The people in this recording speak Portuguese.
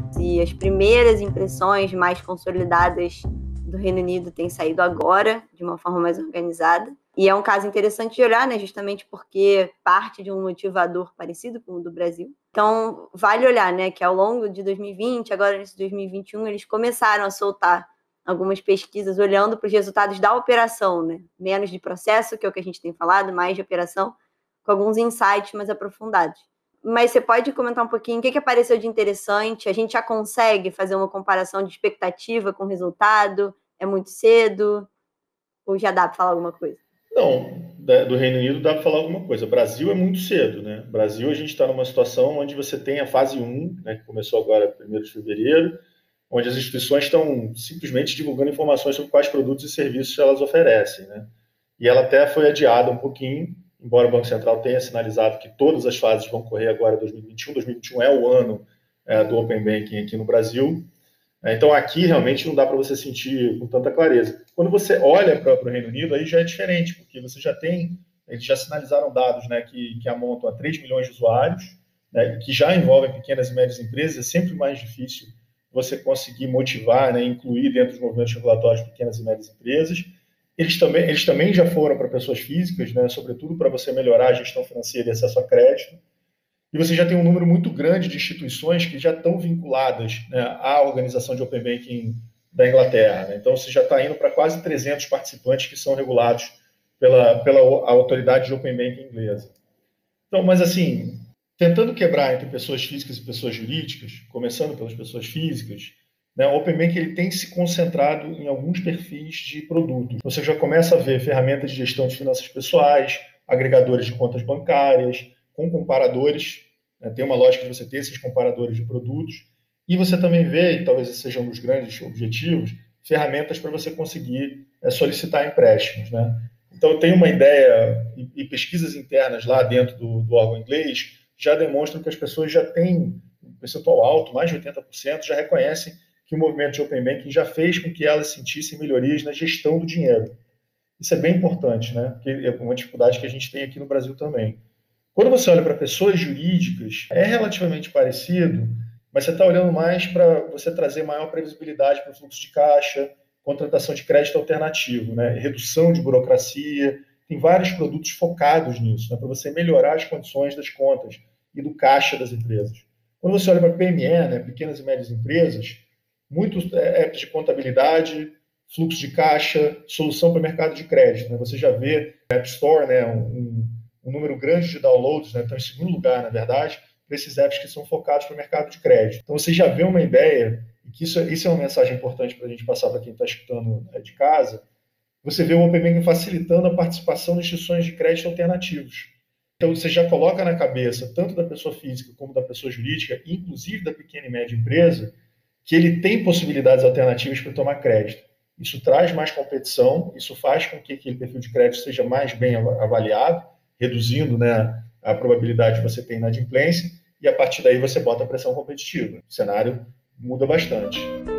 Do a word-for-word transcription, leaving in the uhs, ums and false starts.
e as primeiras impressões mais consolidadas do Reino Unido têm saído agora, de uma forma mais organizada. E é um caso interessante de olhar, né, justamente porque parte de um motivador parecido com o do Brasil. Então, vale olhar, né, que ao longo de dois mil e vinte, agora nesse dois mil e vinte e um, eles começaram a soltar algumas pesquisas olhando para os resultados da operação, né? Menos de processo, que é o que a gente tem falado, mais de operação, com alguns insights mais aprofundados. Mas você pode comentar um pouquinho o que, que apareceu de interessante? A gente já consegue fazer uma comparação de expectativa com resultado? É muito cedo? Ou já dá para falar alguma coisa? Não, do Reino Unido dá para falar alguma coisa. Brasil é muito cedo, né? Brasil, a gente está numa situação onde você tem a fase um, né, que começou agora primeiro de fevereiro, onde as instituições estão simplesmente divulgando informações sobre quais produtos e serviços elas oferecem, né? E ela até foi adiada um pouquinho, embora o Banco Central tenha sinalizado que todas as fases vão correr agora em dois mil e vinte e um. dois mil e vinte e um é o ano é, do Open Banking aqui no Brasil. Então, aqui realmente não dá para você sentir com tanta clareza. Quando você olha para o Reino Unido, aí já é diferente, porque você já tem, eles já sinalizaram dados, né, que, que amontam a três milhões de usuários, né, que já envolvem pequenas e médias empresas. É sempre mais difícil você conseguir motivar, né, incluir dentro dos movimentos regulatórios pequenas e médias empresas. Eles também, eles também já foram para pessoas físicas, né, sobretudo para você melhorar a gestão financeira e acesso a crédito. E você já tem um número muito grande de instituições que já estão vinculadas, né, à organização de Open Banking da Inglaterra, né? Então, você já está indo para quase trezentos participantes que são regulados pela, pela autoridade de Open Banking inglesa. Então, mas assim, tentando quebrar entre pessoas físicas e pessoas jurídicas, começando pelas pessoas físicas, né, o Open Banking ele tem se concentrado em alguns perfis de produtos. Você já começa a ver ferramentas de gestão de finanças pessoais, agregadores de contas bancárias, com comparadores, né, tem uma lógica de você ter esses comparadores de produtos, e você também vê, e talvez esse seja um dos grandes objetivos, ferramentas para você conseguir é, solicitar empréstimos, né? Então, tem uma ideia, e, e pesquisas internas lá dentro do, do órgão inglês já demonstram que as pessoas já têm um percentual alto, mais de oitenta por cento, já reconhecem que o movimento de Open Banking já fez com que elas sentissem melhorias na gestão do dinheiro. Isso é bem importante, né? Porque é uma dificuldade que a gente tem aqui no Brasil também. Quando você olha para pessoas jurídicas, é relativamente parecido, mas você está olhando mais para você trazer maior previsibilidade para o fluxo de caixa, contratação de crédito alternativo, né? Redução de burocracia. Tem vários produtos focados nisso, né? Para você melhorar as condições das contas e do caixa das empresas. Quando você olha para P M E, né? Pequenas e médias empresas, muitos apps de contabilidade, fluxo de caixa, solução para o mercado de crédito, né? Você já vê na App Store, né? um, um número grande de downloads, né? Então, em segundo lugar, na verdade, para esses apps que são focados para o mercado de crédito. Então, você já vê uma ideia, e que isso, isso é uma mensagem importante para a gente passar para quem está escutando, né, de casa, você vê o Open Banking facilitando a participação de instituições de crédito alternativos. Então, você já coloca na cabeça, tanto da pessoa física como da pessoa jurídica, inclusive da pequena e média empresa, que ele tem possibilidades alternativas para tomar crédito. Isso traz mais competição, isso faz com que aquele perfil de crédito seja mais bem avaliado, reduzindo, né, a probabilidade de você ter inadimplência, e a partir daí você bota a pressão competitiva. O cenário muda bastante.